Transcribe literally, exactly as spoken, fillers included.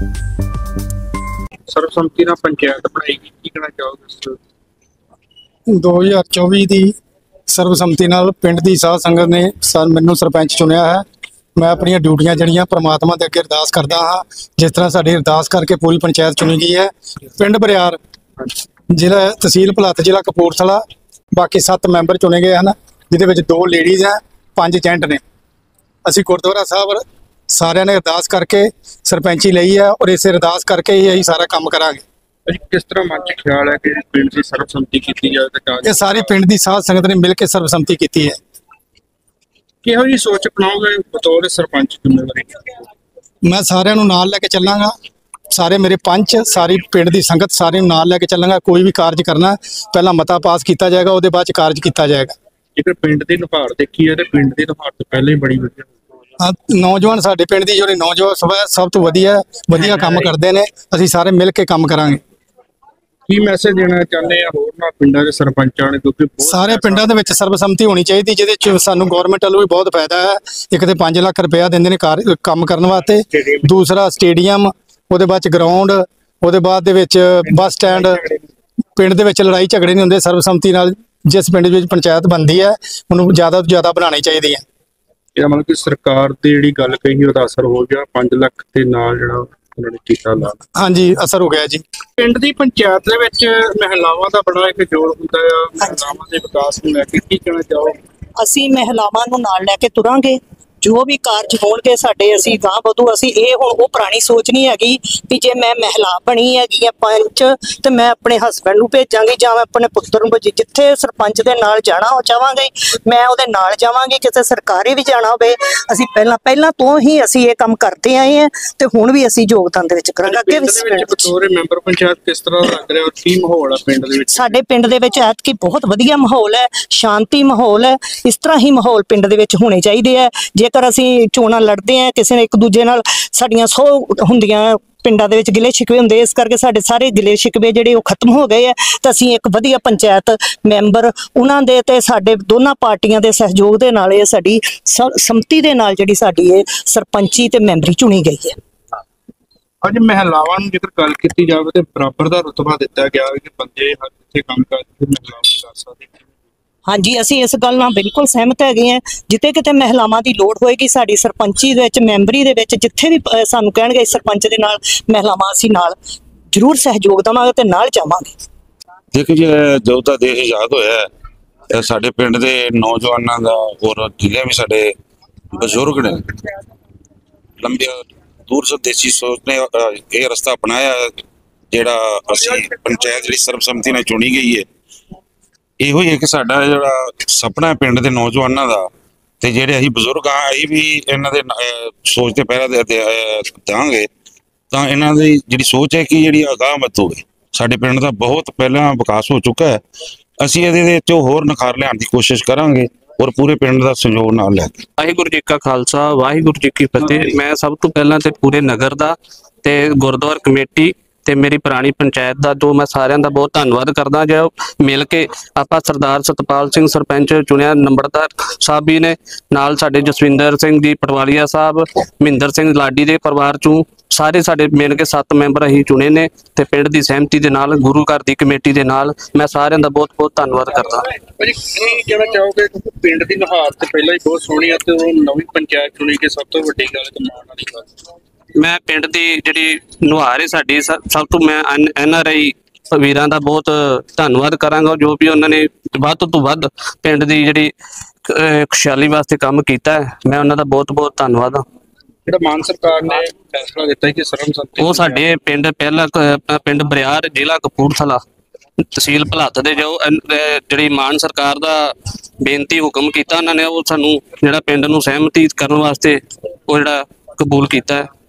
ਸਰਬਸੰਮਤੀ ਨਾਲ ਪੰਚਾਇਤ ਬਣਾਈ ਗਈ, ਕੀ ਕਹਿਣਾ ਚਾਹੋਗੇ? दो हज़ार चौबीस ਦੀ ਸਰਬਸੰਮਤੀ ਨਾਲ ਪਿੰਡ ਦੀ ਸਾਧ ਸੰਗਤ ਨੇ ਸਰ ਮੈਨੂੰ ਸਰਪੰਚ ਚੁਣਿਆ ਹੈ। ਮੈਂ ਆਪਣੀਆਂ ਡਿਊਟੀਆਂ ਜਿਹੜੀਆਂ ਪ੍ਰਮਾਤਮਾ ਦੇ ਅੱਗੇ ਅਰਦਾਸ ਕਰਦਾ ਹਾਂ, ਜਿਸ ਤਰ੍ਹਾਂ ਸਾਡੀ ਅਰਦਾਸ ਕਰਕੇ ਪੂਰੀ ਪੰਚਾਇਤ ਚੁਣੀ ਗਈ ਹੈ। ਪਿੰਡ ਬਰਿਆਰ, ਜ਼ਿਲ੍ਹਾ ਤਹਿਸੀਲ ਭਲੱਥ, ਜ਼ਿਲ੍ਹਾ ਕਪੂਰਥਲਾ। ਬਾਕੀ ਸੱਤ ਮੈਂਬਰ ਚੁਣੇ ਗਏ ਹਨ, ਜਿਹਦੇ ਵਿੱਚ ਦੋ ਲੇਡੀਜ਼ ਹੈ, ਪੰਜ ਜੈਂਟ ਨੇ। ਅਸੀਂ ਗੁਰਦੁਆਰਾ ਸਾਹਿਬ ਸਾਰਿਆਂ ਨੇ ਅਰਦਾਸ ਕਰਕੇ ਸਰਪੰਚੀ ਲਈ ਹੈ, ਔਰ ਇਸੇ ਅਰਦਾਸ ਕਰਕੇ ਹੀ ਅਸੀਂ ਸਾਰਾ ਕੰਮ ਕਰਾਂਗੇ। ਕਿਸ ਤਰ੍ਹਾਂ ਮਨ ਚ ਖਿਆਲ ਹੈ ਕਿ ਪਿੰਡ ਦੀ ਸਰਬਸੰਮਤੀ ਕੀਤੀ ਜਾਵੇ ਤਾਂ ਇਹ ਸਾਰੀ ਪਿੰਡ ਦੀ ਸਾਧ ਸੰਗਤ ਨੇ ਮਿਲ ਕੇ ਸਰਬਸੰਮਤੀ ਕੀਤੀ ਹੈ। ਕਿਹੋ ਜਿਹੀ ਸੋਚ ਅਪਣਾਓਗੇ ਬਤੌਰ ਸਰਪੰਚ ਜ਼ਿੰਮੇਵਾਰੀ? ਮੈਂ ਸਾਰਿਆਂ ਨੂੰ ਨਾਲ ਲੈ ਕੇ ਚੱਲਾਂਗਾ, ਸਾਰੇ ਮੇਰੇ ਪੰਚ, ਸਾਰੀ ਪਿੰਡ ਦੀ ਸੰਗਤ ਸਾਰੇ ਨੂੰ ਨਾਲ ਲੈ ਕੇ ਚੱਲਾਂਗਾ। ਕੋਈ ਵੀ ਕਾਰਜ ਕਰਨਾ ਪਹਿਲਾਂ ਮਤਾ ਪਾਸ ਕੀਤਾ ਜਾਏਗਾ, ਉਹਦੇ ਬਾਅਦ ਚ ਕਾਰਜ ਕੀਤਾ ਜਾਏਗਾ। ਜੇਕਰ ਪਿੰਡ ਦੀ ਨੁਹਾਰ ਦੇਖੀ ਹੈ ਤੇ ਪਿੰਡ ਦੀ ਨੁਹਾਰ ਤੋਂ ਪਹਿਲਾਂ ਹੀ ਬੜੀ ਵਧੀਆ। ਹਾਂ, ਨੌਜਵਾਨ ਸਾਡੇ ਪਿੰਡ ਦੀ ਜਿਹੜੀ ਨੌਜਵਾਨ ਸਭਾ ਸਭ ਤੋਂ ਵਧੀਆ ਵਧੀਆ ਕੰਮ ਕਰਦੇ ਨੇ। ਅਸੀਂ ਸਾਰੇ ਮਿਲ ਕੇ ਕੰਮ ਕਰਾਂਗੇ। ਕੀ ਮੈਸੇਜ ਦੇਣਾ ਚਾਹੁੰਦੇ ਆ ਹੋਰ ਨਾ ਪਿੰਡਾਂ ਦੇ ਸਰਪੰਚਾਂ ਨੇ, ਕਿਉਂਕਿ ਸਾਰੇ ਪਿੰਡਾਂ ਦੇ ਵਿੱਚ ਸਰਬਸੰਮਤੀ ਹੋਣੀ ਚਾਹੀਦੀ, ਜਿਹਦੇ ਚ ਸਾਨੂੰ ਗਵਰਨਮੈਂਟ ਵੱਲੋਂ ਵੀ ਬਹੁਤ ਫਾਇਦਾ ਹੈ। ਇੱਕ ਤੇ ਪੰਜ ਲੱਖ ਰੁਪਇਆ ਦਿੰਦੇ ਨੇ ਕੰਮ ਕਰਨ ਵਾਸਤੇ, ਦੂਸਰਾ ਸਟੇਡੀਅਮ, ਉਹਦੇ ਬਾਅਦ ਚ ਗਰਾਊਂਡ, ਉਹਦੇ ਬਾਅਦ ਦੇ ਵਿੱਚ ਬੱਸ ਸਟੈਂਡ। ਪਿੰਡ ਦੇ ਵਿੱਚ ਲੜਾਈ ਝਗੜੇ ਨਹੀਂ ਹੁੰਦੇ। ਸਰਬਸੰਮਤੀ ਨਾਲ ਜਿਸ ਪਿੰਡ ਵਿੱਚ ਪੰਚਾਇਤ ਬਣਦੀ ਹੈ ਉਹਨੂੰ ਜ਼ਿਆਦਾ ਤੋਂ ਜ਼ਿਆਦਾ ਬਣਾਉਣੀ ਚਾਹੀਦੀ ਹੈ। ਇਹਦਾ ਮਤਲਬ ਕਿ ਸਰਕਾਰ ਦੀ ਜਿਹੜੀ ਗੱਲ ਕਹੀ ਉਹਦਾ ਅਸਰ ਹੋ ਗਿਆ, ਪੰਜ ਲੱਖ ਦੇ ਨਾਲ ਜਿਹੜਾ ਉਹਨਾਂ ਨੇ ਕੀਤਾ ਲਾ। ਹਾਂਜੀ, ਅਸਰ ਹੋ ਗਿਆ ਜੀ। ਪਿੰਡ ਦੀ ਪੰਚਾਇਤ ਦੇ ਵਿੱਚ ਮਹਿਲਾਵਾਂ ਦਾ ਬੜਾ ਇੱਕ ਜੋਰ ਹੁੰਦਾ ਆ, ਮਹਿਲਾਵਾਂ ਦੇ ਵਿਕਾਸ ਨੂੰ ਲੈ ਕੇ ਕੀ ਕਹਿਣਾ ਚਾਹੋ? ਅਸੀਂ ਮਹਿਲਾਵਾਂ ਨੂੰ ਨਾਲ ਲੈ ਕੇ ਤੁਰਾਂਗੇ। ਜੋ ਵੀ ਕਾਰਜ ਹੋਣਗੇ ਸਾਡੇ, ਅਸੀਂ ਗਾਂ ਵਧੂ। ਅਸੀਂ ਇਹ ਹੁਣ ਉਹ ਪੁਰਾਣੀ ਸੋਚ ਨਹੀਂ ਹੈਗੀ ਵੀ ਜੇ ਮੈਂ ਮਹਿਲਾ ਬਣੀ ਹੈਗੀ ਆ ਪੰਚ ਤੇ ਮੈਂ ਆਪਣੇ ਹਸਬੈਂਡ ਨੂੰ ਭੇਜਾਂਗੀ ਜਾਂ ਮੈਂ ਆਪਣੇ ਪੁੱਤਰ ਨੂੰ ਭੇਜੀ। ਜਿੱਥੇ ਸਰਪੰਚ ਦੇ ਨਾਲ ਜਾਣਾ ਉਹ ਚਾਹਾਂਗੇ ਮੈਂ ਉਹਦੇ ਨਾਲ ਜਾਵਾਂਗੀ। ਕਿਸੇ ਸਰਕਾਰੀ ਵੀ ਜਾਣਾ ਹੋਵੇ, ਅਸੀਂ ਪਹਿਲਾਂ ਪਹਿਲਾਂ ਤੋਂ ਹੀ ਅਸੀਂ ਇਹ ਕੰਮ ਕਰਦੇ ਆਏ ਹਾਂ ਤੇ ਹੁਣ ਵੀ ਅਸੀਂ ਯੋਗਦਾਨ ਦੇ ਵਿੱਚ ਕਰਾਂਗੇ। ਅੱਗੇ ਵੀ ਬਤੌਰ ਮੈਂਬਰ ਪੰਚਾਇਤ ਕਿਸ ਤਰ੍ਹਾਂ ਲੱਗ ਰਿਹਾ, ਕੀ ਮਾਹੌਲ ਆ ਪਿੰਡ ਦੇ ਵਿੱਚ? ਸਾਡੇ ਪਿੰਡ ਦੇ ਵਿੱਚ ਐਤਕੀ ਬਹੁਤ ਵਧੀਆ ਮਾਹੌਲ ਹੈ, ਸ਼ਾਂਤੀ ਮਾਹੌਲ ਹੈ। ਇਸ ਤਰ੍ਹਾਂ ਹੀ ਮਾਹੌਲ ਪਿੰਡ ਦੇ ਵਿੱਚ ਹੋਣੇ ਚਾਹੀਦੇ ਆ। ਜੇਕਰ ਅਸੀਂ ਚੋਣਾਂ ਲੜਦੇ ਆ ਕਿਸੇ ਨੇ ਇੱਕ ਦੂਜੇ ਨਾਲ, ਸਾਡੀਆਂ ਸੌ ਹੁੰਦੀਆਂ ਪਿੰਡਾਂ ਦੇ ਵਿੱਚ ਗਿਲੇ ਸ਼ਿਕਵੇ ਹੁੰਦੇ, ਇਸ ਕਰਕੇ ਸਾਡੇ ਸਾਰੇ ਗਿਲੇ ਸ਼ਿਕਵੇ ਜਿਹੜੇ ਉਹ ਖਤਮ ਹੋ ਗਏ ਆ ਤਾਂ ਅਸੀਂ ਇੱਕ ਵਧੀਆ ਪੰਚਾਇਤ ਮੈਂਬਰ ਉਹਨਾਂ ਦੇ ਤੇ ਸਾਡੇ ਦੋਨਾਂ ਪਾਰਟੀਆਂ ਦੇ ਸਹਿਯੋਗ ਦੇ ਨਾਲ ਇਹ ਸਾਡੀ ਸੰਮਤੀ ਦੇ ਨਾਲ ਜਿਹੜੀ ਸਾਡੀ ਇਹ ਸਰਪੰਚੀ ਤੇ ਮੈਂਬਰੀ ਚੁਣੀ ਗਈ ਹੈ। ਅੱਜ ਮਹਿਲਾਵਾਂ ਨੂੰ ਜੇਕਰ ਗੱਲ ਕੀਤੀ ਜਾਵੇ ਤੇ ਬਰਾਬਰ ਦਾ ਰੁਤਬਾ ਦਿੱਤਾ ਗਿਆ ਕਿ ਬੰਦੇ ਹਰ ਜਿੱਥੇ ਕੰਮ ਕਰਦੇ ਮਹਿਲਾਵਾਂ ਕਰ ਸਕਦੇ। ਹਾਂਜੀ, ਅਸੀਂ ਇਸ ਗੱਲ ਨਾਲ ਬਿਲਕੁਲ ਸਹਿਮਤ ਹੈਗੇ ਹਾਂ। ਜਿੱਥੇ ਕਿਤੇ ਮਹਿਲਾਵਾਂ ਦੀ ਲੋੜ ਹੋਏਗੀ ਸਾਡੀ ਸਰਪੰਚੀ ਦੇ ਵਿੱਚ, ਮੈਂਬਰੀ ਦੇ ਵਿੱਚ, ਜਿੱਥੇ ਵੀ ਸਾਨੂੰ ਕਹਿਣਗੇ ਸਰਪੰਚ ਦੇ ਨਾਲ ਮਹਿਲਾਵਾਂ, ਅਸੀਂ ਨਾਲ ਜ਼ਰੂਰ ਸਹਿਯੋਗ ਦੇਵਾਂਗੇ ਤੇ ਨਾਲ ਜਾਵਾਂਗੇ। ਦੇਖੋ ਜੀ, ਜਦੋਂ ਦਾ ਦੇਸ਼ ਆਜ਼ਾਦ ਹੋਇਆ ਸਾਡੇ ਪਿੰਡ ਦੇ ਨੌਜਵਾਨਾਂ ਦਾ ਔਰ ਜਿੰਨੇ ਵੀ ਸਾਡੇ ਬਜ਼ੁਰਗ ਨੇ ਲੰਬੀ ਦੂਰ ਸੰਦੇਸ਼ੀ ਸੋਚ ਨੇ ਇਹ ਰਸਤਾ ਅਪਣਾਇਆ, ਜਿਹੜਾ ਅਸੀਂ ਪੰਚਾਇਤ ਜਿਹੜੀ ਸਰਬਸੰਮਤੀ ਨਾਲ ਚੁਣੀ ਗਈ ਹੈ। ਇਹੋ ਹੀ ਹੈ ਕਿ ਸਾਡਾ ਜਿਹੜਾ ਸੁਪਨਾ ਪਿੰਡ ਦੇ ਨੌਜਵਾਨਾਂ ਦਾ ਤੇ ਜਿਹੜੇ ਅਸੀਂ ਬਜ਼ੁਰਗ ਆ, ਅਸੀਂ ਵੀ ਇਹਨਾਂ ਦੇ ਸੋਚ ਤੇ ਪਹਿਰਾ ਦੇਵਾਂਗੇ ਤਾਂ ਇਹਨਾਂ ਦੀ ਜਿਹੜੀ ਸੋਚ ਹੈ ਕਿ ਜਿਹੜੀ ਅਗਾਂਹ ਵਧੋਗੇ। ਸਾਡੇ ਪਿੰਡ ਦਾ ਬਹੁਤ ਪਹਿਲਾਂ ਵਿਕਾਸ ਹੋ ਚੁੱਕਾ ਹੈ, ਅਸੀਂ ਇਹਦੇ ਵਿੱਚ ਹੋਰ ਨਿਖਾਰ ਲਿਆਉਣ ਦੀ ਕੋਸ਼ਿਸ਼ ਕਰਾਂਗੇ ਔਰ ਪੂਰੇ ਪਿੰਡ ਦਾ ਸਹਿਯੋਗ ਨਾਲ ਲੈ ਕੇ। ਵਾਹਿਗੁਰੂ ਜੀ ਕਾ ਖਾਲਸਾ, ਵਾਹਿਗੁਰੂ ਜੀ ਕੀ ਫਤਿਹ। ਮੈਂ ਸਭ ਤੋਂ ਪਹਿਲਾਂ ਤੇ ਪੂਰੇ ਨਗਰ ਦਾ ਤੇ ਗੁਰਦੁਆਰਾ ਕਮੇਟੀ ਤੇ ਮੇਰੀ ਪੁਰਾਣੀ ਪੰਚਾਇਤ ਦਾ ਜੋ ਮੈਂ ਸਾਰਿਆਂ ਦਾ ਬਹੁਤ ਧੰਨਵਾਦ ਕਰਦਾ। ਜੋ ਮਿਲ ਕੇ ਆਪਾਂ ਸਰਦਾਰ ਸਤਪਾਲ ਸਿੰਘ ਸਰਪੰਚ ਚੁਣਿਆ, ਨੰਬਰਦਾਰ ਸਾਹਿਬ ਵੀ ਨੇ ਨਾਲ, ਸਾਡੇ ਜਸਵਿੰਦਰ ਸਿੰਘ ਜੀ ਪਟਵਾਰੀਆ ਸਾਹਿਬ, ਮਹਿੰਦਰ ਸਿੰਘ ਲਾਡੀ ਦੇ ਪਰਿਵਾਰ ਚੋਂ ਸਾਰੇ ਸਾਡੇ ਮਿਲ ਕੇ ਸੱਤ ਮੈਂਬਰ ਅਸੀਂ ਚੁਣੇ ਨੇ ਤੇ ਪਿੰਡ ਦੀ ਸਹਿਮਤੀ ਦੇ ਨਾਲ, ਗੁਰੂ ਘਰ ਦੀ ਕਮੇਟੀ ਦੇ ਨਾਲ ਮੈਂ ਸਾਰਿਆਂ ਦਾ ਬਹੁਤ ਬਹੁਤ ਧੰਨਵਾਦ ਕਰਦਾ। ਕੀ ਕਹਿਣਾ ਚਾਹੋਗੇ? ਪਿੰਡ ਦੀ ਨੁਹਾਰ ਤੇ ਪਹਿਲਾਂ ਹੀ ਬਹੁਤ ਸੋਹਣੀ ਆ ਤੇ ਉਹ ਨਵੀਂ ਪੰਚਾਇਤ ਚੁਣੀ ਕੇ ਸਭ ਤੋਂ ਵੱਡੀ ਗੱਲ ਤੇ ਮਾਣ ਵਾਲੀ ਗੱਲ। ਮੈਂ ਪਿੰਡ ਦੀ ਜਿਹੜੀ ਨੁਹਾਰ ਹੈ ਸਾਡੀ, ਸਭ ਤੋਂ ਮੈਂ ਐਨ ਆਰ ਆਈ ਵੀਰਾਂ ਦਾ ਬਹੁਤ ਧੰਨਵਾਦ ਕਰਾਂਗਾ, ਜੋ ਵੀ ਉਹਨਾਂ ਨੇ ਵੱਧ ਤੋਂ ਵੱਧ ਪਿੰਡ ਦੀ ਜਿਹੜੀ ਖੁਸ਼ਹਾਲੀ ਵਾਸਤੇ ਕੰਮ ਕੀਤਾ ਹੈ। ਮੈਂ ਉਹਨਾਂ ਦਾ ਬਹੁਤ ਬਹੁਤ ਧੰਨਵਾਦ ਹਾਂ। ਜਿਹੜਾ ਮਾਨ ਸਰਕਾਰ ਨੇ ਫੈਸਲਾ ਦਿੱਤਾ ਕਿ ਸਰਬਸੰਮਤੀ, ਉਹ ਸਾਡੇ ਪਿੰਡ ਪਹਿਲਾਂ ਪਿੰਡ ਬਰਿਆਰ, ਜ਼ਿਲ੍ਹਾ ਕਪੂਰਥਲਾ, ਤਹਿਸੀਲ ਭਲੱਥ ਦੇ ਜੋ ਜਿਹੜੀ ਮਾਨ ਸਰਕਾਰ ਦਾ ਬੇਨਤੀ ਹੁਕਮ ਕੀਤਾ ਉਹਨਾਂ ਨੇ, ਉਹ ਸਾਨੂੰ ਜਿਹੜਾ ਪਿੰਡ ਨੂੰ ਸਹਿਮਤੀ ਕਰਨ ਵਾਸਤੇ ਉਹ ਜਿਹੜਾ ਕਬੂਲ ਕੀਤਾ ਹੈ।